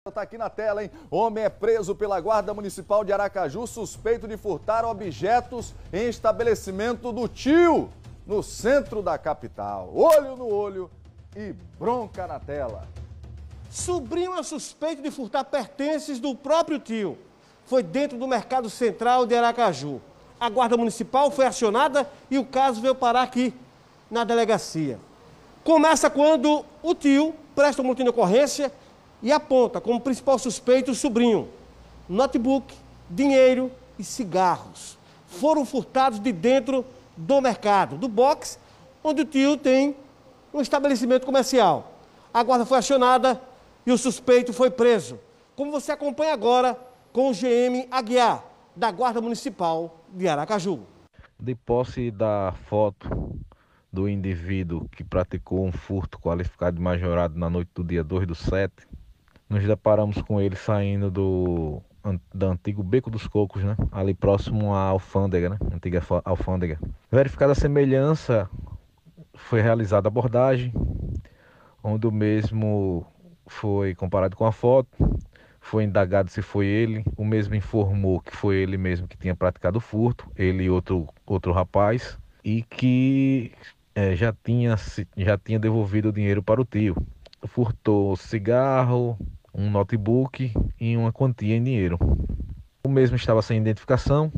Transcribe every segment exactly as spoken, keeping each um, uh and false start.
Tá aqui na tela, hein? Homem é preso pela Guarda Municipal de Aracaju, suspeito de furtar objetos em estabelecimento do tio, no centro da capital. Olho no olho e bronca na tela. Sobrinho é suspeito de furtar pertences do próprio tio. Foi dentro do Mercado Central de Aracaju. A Guarda Municipal foi acionada e o caso veio parar aqui, na delegacia. Começa quando o tio presta um boletim de ocorrência e aponta como principal suspeito o sobrinho. Notebook, dinheiro e cigarros foram furtados de dentro do mercado, do box, onde o tio tem um estabelecimento comercial. A guarda foi acionada e o suspeito foi preso. Como você acompanha agora com o G M Aguiar, da Guarda Municipal de Aracaju. De posse da foto do indivíduo que praticou um furto qualificado de majorado na noite do dia dois do sete, nos deparamos com ele saindo do, do antigo Beco dos Cocos, né? Ali próximo à alfândega, né? Antiga alfândega. Verificada a semelhança, foi realizada a abordagem, onde o mesmo foi comparado com a foto, foi indagado se foi ele, o mesmo informou que foi ele mesmo que tinha praticado o furto, ele e outro, outro rapaz, e que é, já, tinha, já tinha devolvido o dinheiro para o tio. Furtou cigarro, um notebook e uma quantia em dinheiro. O mesmo estava sem identificação,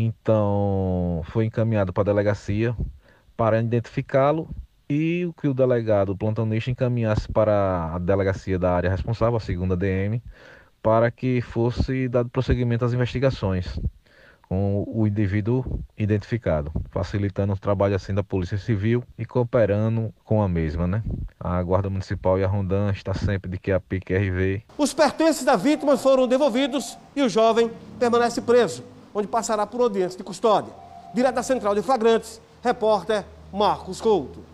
então foi encaminhado para a delegacia para identificá-lo e o que o delegado, o plantonista, encaminhasse para a delegacia da área responsável, a segunda D M, para que fosse dado prosseguimento às investigações com o indivíduo identificado, facilitando o trabalho assim da Polícia Civil e cooperando com a mesma, né? A Guarda Municipal e a Rondam está sempre de que a P I C R V. Os pertences da vítima foram devolvidos e o jovem permanece preso, onde passará por audiência de custódia. Direto da Central de Flagrantes, repórter Marcos Couto.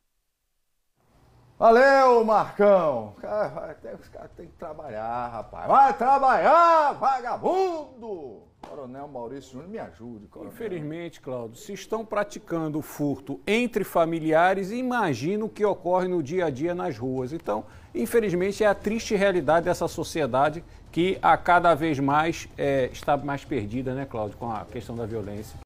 Valeu, Marcão! Os caras têm que trabalhar, rapaz. Vai trabalhar, vagabundo! Coronel Maurício Júnior, me ajude, coronel. Infelizmente, Cláudio, se estão praticando furto entre familiares, imagina o que ocorre no dia a dia nas ruas. Então, infelizmente, é a triste realidade dessa sociedade que a cada vez mais é, está mais perdida, né, Cláudio, com a questão da violência.